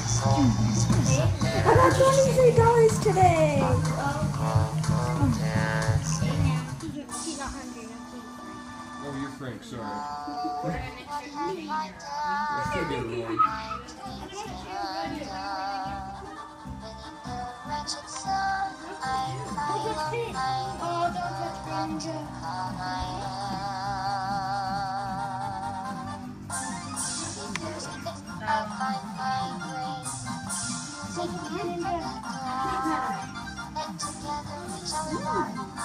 I got $23 today. Oh, you're Frank, sorry. Together we shall